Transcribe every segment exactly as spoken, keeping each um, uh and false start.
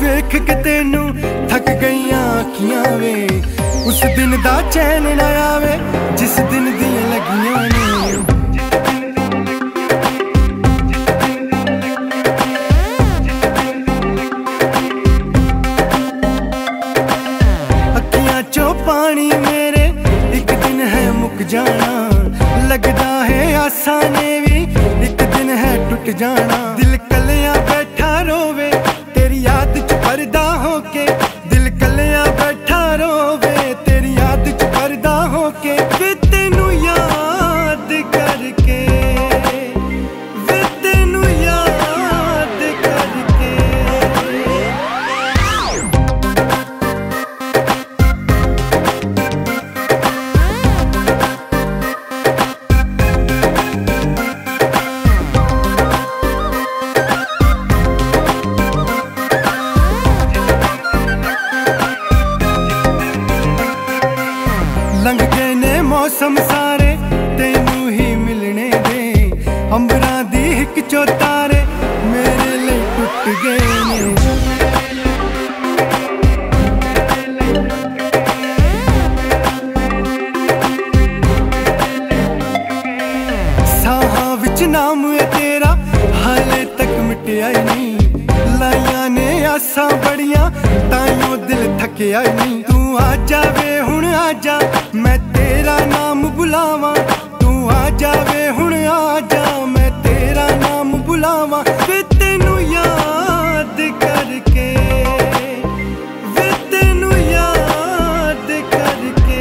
वेख के तेनू थक गईयां अखियां वे, उस दिन दा चैन ना आवे जिस दिन दियां लगियां ने। अखियां चो पानी मेरे एक दिन है मुक जाना, लगदा है आसा ने भी एक दिन है टूट जाना। दिल कलियां बैठा रोवे तेरी याद च पर्दा होके, दिल कलियां बैठा रोवे तेरी याद च पर्दा होके। वे तेनू याद करके, वे तेनू याद करके। लंघ गए ने मौसम सारे तेनू ही मिलने दे, अंबरां दी हिक चो तारे मेरे लिए टुट गए ने। साहां विच नाम है तेरा हाले तक मिटिया ही नहीं, लाइयां ने आसां बड़ियां ताइयों दिल थकिया ही नहीं। तू आ जावे हुण आ जा मैं तेरा नाम बुलावा, तू आ जावे हुण आ जा मैं तेरा नाम बुलावा। वे तेनू याद करके, वे तेनू याद करके।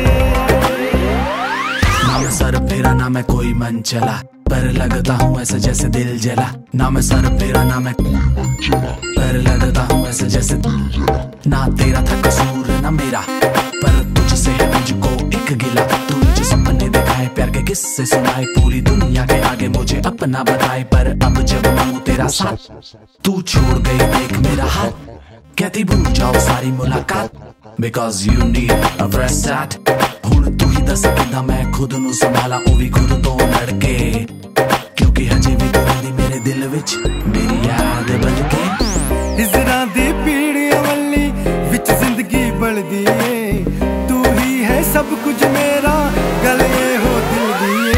ना मैं सर फेरा ना मैं कोई मन चला, पर लगता हूँ ऐसे जैसे दिल जला। ना मैं सर फेरा ना मैं पर लगता हूँ ऐसे जैसे ना तेरा था कसूर ना मेरा, पर तुझसे है मुझको एक गिला। तू मुझे सपने दिखाए प्यार के किस्से सुनाए, पूरी दुनिया के आगे मुझे अपना बताए। पर अब जब मांगू तेरा साथ तू छोड़ गई देख मेरा हाथ, कहती भूल जाओ सारी मुलाकात because you need a fresh start। हुण तू ही दस किदा मैं खुद नू संभाला, ओ भी खुद तो लड़के, क्योंकि हजे भी तू रहिंदी मेरे दिल विच मेरी याद बन के। हिजरां दी पीड़ियां वल्ली विच जिंदगी बलदी ए, तू ही है सब कुछ मेरा गले हो दिल दिए।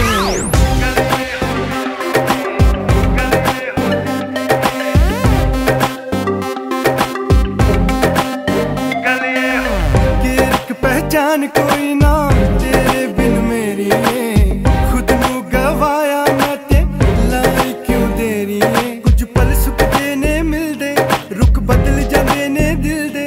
पहचान कोई ना तेरे बिन मेरी है, खुद नू गवाया मैं ते लाई क्यों देरी है। कुछ पल सुख देने मिलदे रुख बदल जांदे ने दिल दे,